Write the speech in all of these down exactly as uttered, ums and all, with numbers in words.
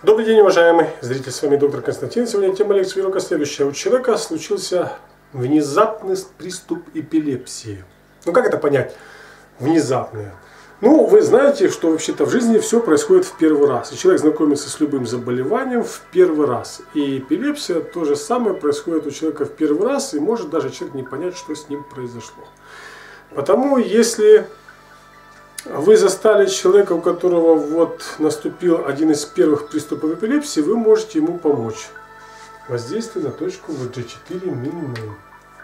Добрый день, уважаемый зритель, с вами доктор Константин. Сегодня тема лекции урока следующая. У человека случился внезапный приступ эпилепсии. Ну как это понять? Внезапное. Ну, вы знаете, что вообще-то в жизни все происходит в первый раз. И человек знакомится с любым заболеванием в первый раз. И эпилепсия то же самое происходит у человека в первый раз. И может даже человек не понять, что с ним произошло. Потому если вы застали человека, у которого вот наступил один из первых приступов эпилепсии, вы можете ему помочь. Воздействие на точку ви джи четыре минимум.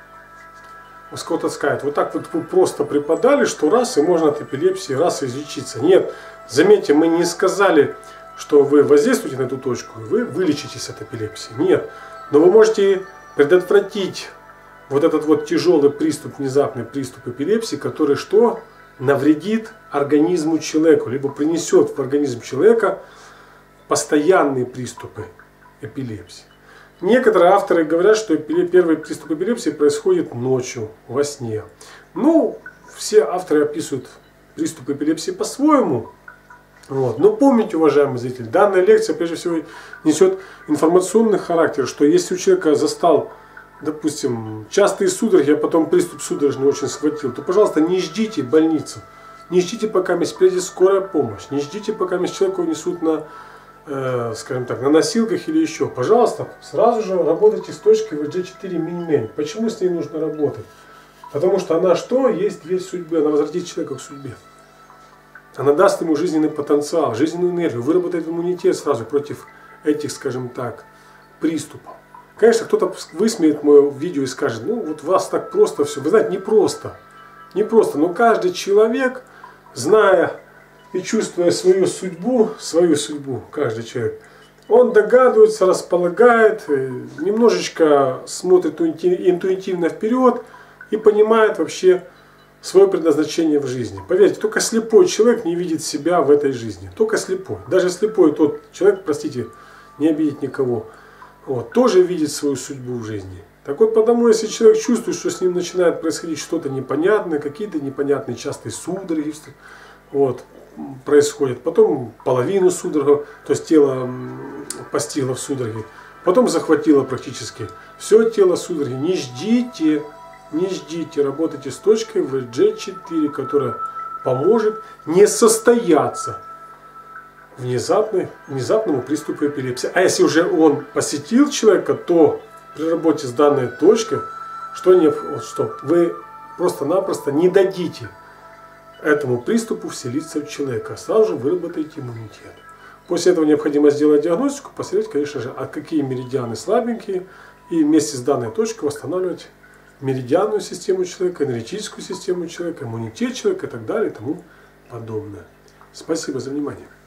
Кто-то скажет, вот так вот вы просто преподали, что раз и можно от эпилепсии раз излечиться. Нет, заметьте, мы не сказали, что вы воздействуете на эту точку, и вы вылечитесь от эпилепсии. Нет, но вы можете предотвратить вот этот вот тяжелый приступ, внезапный приступ эпилепсии, который что? Навредит организму человека, либо принесет в организм человека постоянные приступы эпилепсии. Некоторые авторы говорят, что первый приступ эпилепсии происходит ночью, во сне. Ну, все авторы описывают приступ эпилепсии по-своему. Вот. Но помните, уважаемый зритель, данная лекция прежде всего несет информационный характер, что если у человека застал, допустим, частые судороги, а потом приступ судорожный очень схватил, то, пожалуйста, не ждите больницу. Не ждите, пока приедет скорая помощь. Не ждите, пока человека унесут на, э, скажем так, на носилках или еще. Пожалуйста, сразу же работайте с точкой ви джи четыре минимум. Почему с ней нужно работать? Потому что она что? Есть дверь судьбы. Она возвратит человека к судьбе. Она даст ему жизненный потенциал, жизненную энергию, выработает иммунитет сразу против этих, скажем так, приступов. Конечно, кто-то высмеет мое видео и скажет, ну вот у вас так просто все. Вы знаете, не просто. Не просто, но каждый человек, зная и чувствуя свою судьбу, свою судьбу, каждый человек, он догадывается, располагает, немножечко смотрит интуитивно вперед и понимает вообще свое предназначение в жизни. Поверьте, только слепой человек не видит себя в этой жизни. Только слепой. Даже слепой тот человек, простите, не обидит никого, вот, тоже видит свою судьбу в жизни. Так вот, потому если человек чувствует, что с ним начинает происходить что-то непонятное, какие-то непонятные частые судороги вот, происходят, потом половину судорог, то есть тело постигло в судороге, потом захватило практически все тело судороги. Не ждите, не ждите, работайте с точкой ви джи четыре, которая поможет не состояться внезапной, внезапному приступу эпилепсии. А если уже он посетил человека, то при работе с данной точкой, что, не, что вы просто-напросто не дадите этому приступу вселиться в человека, а сразу же выработаете иммунитет. После этого необходимо сделать диагностику, посмотреть, конечно же, а какие меридианы слабенькие, и вместе с данной точкой восстанавливать меридианную систему человека, энергетическую систему человека, иммунитет человека и так далее и тому подобное. Спасибо за внимание.